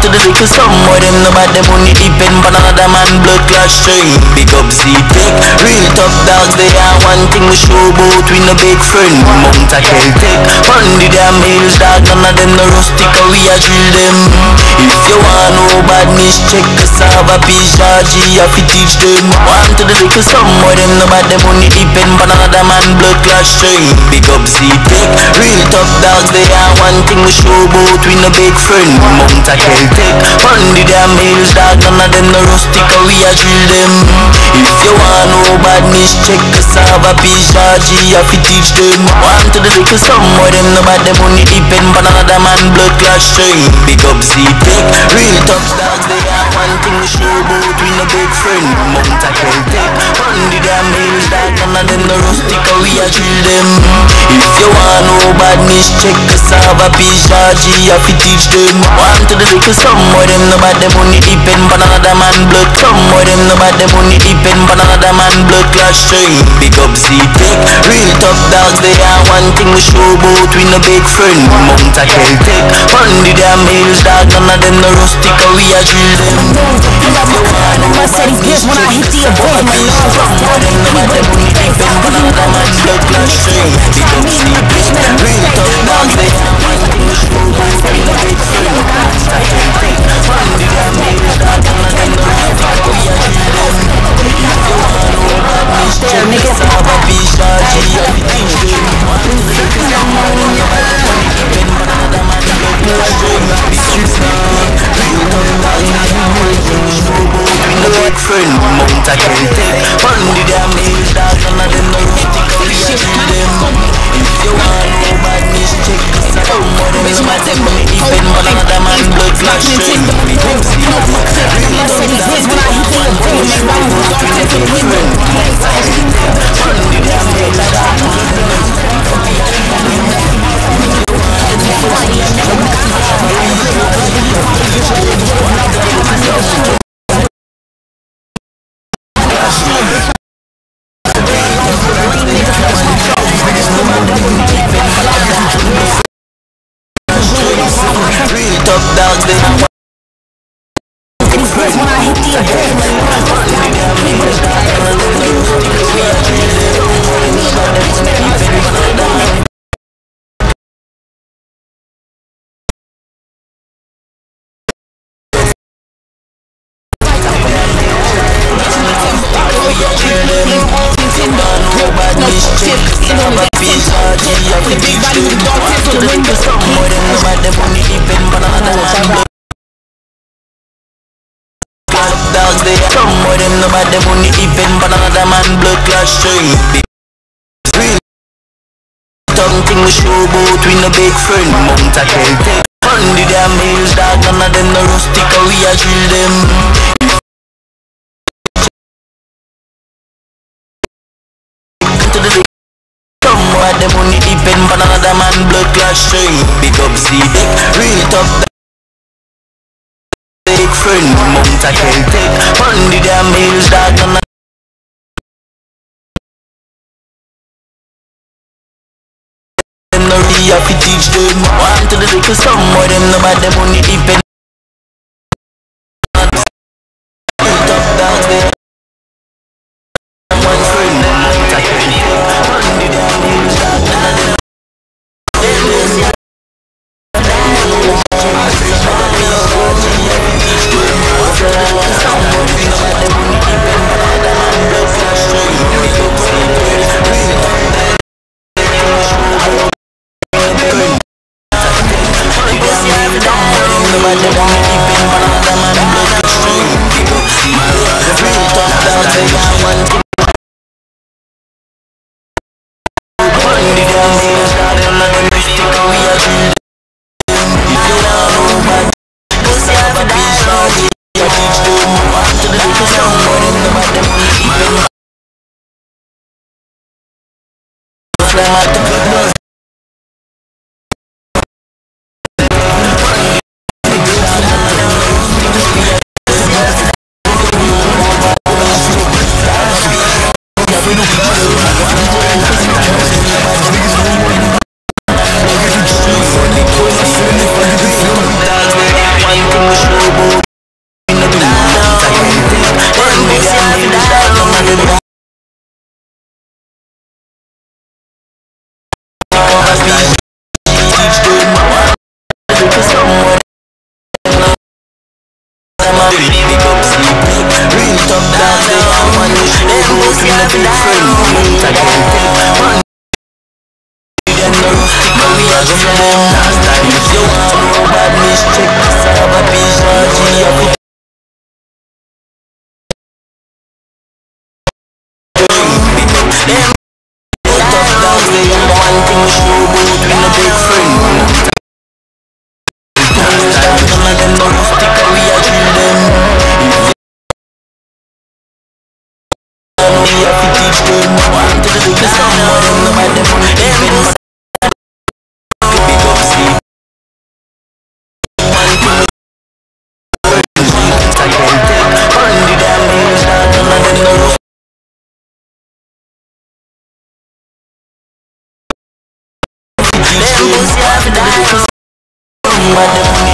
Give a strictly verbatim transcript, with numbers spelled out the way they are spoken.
to the little some more them no bad them money depend on another man blood clash string. Big up Z-Tech, real tough dogs they are one thing we show bout we no big friend. Mount a Celtic, on the damn hills dog none of them no rustic or we a drill them. If you want no badness check cassava peas G I fi teach them. One to the little some more them no bad them money depend on another man blood clash string. Big up Z-Tech, real tough dogs they are one thing we show bout we no big friend. Mount a Celtic, on the damn hills dog none of them no rustic or we a drill them. If you want no badness check cassava peas G I fi teach them. One to the little some more them no bad them money depend on another man blood clash string. Big up Z-Tech, real tough dogs they are one thing we show bout we no big friend. Mount a Celtic, on the damn hills dog none of them no rustic or we a drill them. If you want no badness check cassava peas G I fi teach them. One to the little some more them no bad them money depend on another man blood. Some more them no bad them money depend on another man blood clash string. Big up Z-Tech, real tough dogs they are one thing we show bout we no big friend. Mount a Celtic, on the damn hills dog none of them no rustic or we a drill them. I said he gives when I hit the event. Some more them no bad them money depend on another man blood clash string. Big up Z-Tech, real tough dogs they are one thing we show bout we no big friend. Mount a Celtic, on the damn hills dog none of them no rustic or we a drill them. If you want no badness check cassava peas G I fi teach them. One to the little some more them no bad them money depend on another man blood clash string. Big up Z-Tech, real tough dogs they are one thing we show bout we no big friend. Mount a Celtic, on the damn hills dog none of them no rustic or we a drill them. If you want no badness check cassava more them no bad them money depend on another man blood clash string. Big up Z-Tech, real tough dogs they are one thing we show bout we no big friend. Mount a Celtic, on the damn hills dog none of them no rustic or we a drill them. Real tough dogs they are when I hit the event. dogs they are. Some more them no bad them only depend on another man blood clash string. Real something we show bout we no big friend. Mount a Celtic, on the damn hills dog none of them no rustic or we a drill them. Some more them only depend on another man blood clash string. Big up Z-Tech, real tough big friend. Mount a Celtic, on the damn hills dog none of them no really have to teach them. One to the little some more them no bad them only depend on real tough dogs they one friend. Mount a Celtic, on the damn hills dog none of them one thing we should man. Big up sleep, real top down. They are one who show both with a big friend. Month I can take one. Now we are just for them. Last time if you want no badness, check this out. A piece of G up it. Big up them. Top down. They are one thing we show both with a big friend. Last time none of them no sticker, we are drill them. We have to teach them. One to the big sound. One of them about them money depend. Big up sleep. One thing I can take. Run the damn hills. None of them no rough. Teach them. One to the big sound. But them